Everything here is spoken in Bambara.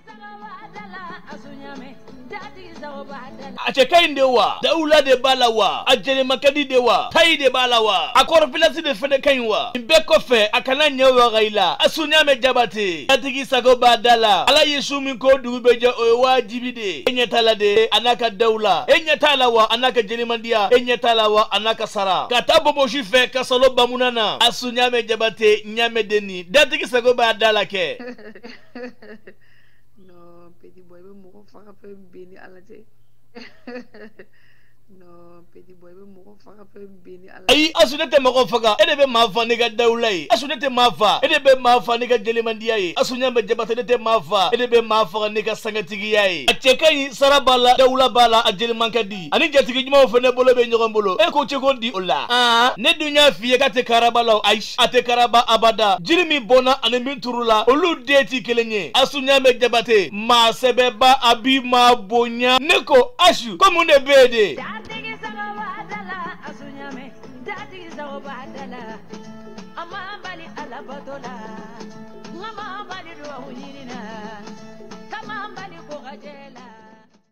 a ce kain de wa daula de balawa a jere makadi de wa tai de balawa a korpilasi de fede kain wa be kofe akana nyawa gaila asunya me jabate datigi sago badala ala yesu min ko dubeje o wajibi de enyatala de anaka daula enyatala wa anaka jere mandia enyatala wa anaka sara kata bobo shife kasalo bamunana asunya me jabate nyame deni datigi sago badala ke no petit boy be mo fa pe beni alaje no petit boy be mo fa pe beni alaje ay asunete mako faga edebe mafa ni ga dawlay asunete mafa edebe mafa ni ga jelimandiya yi asunya be jabate edebe mafa edebe mafa ni ga sangatigi yayi acekay sarabala dawla bala ajelimankadi ani jatigi juma fene bolo be nyogombolo e ko cegondi ola ne dunya fiye kate karabala aish ate karaba abada jirimi bona ani minturula olu deti kelenye asunya be jabate ma sebeba abi ma bonya neko ashu komune bede Amambali alabadola, Amambali do hunina, Kamambali ko gajela.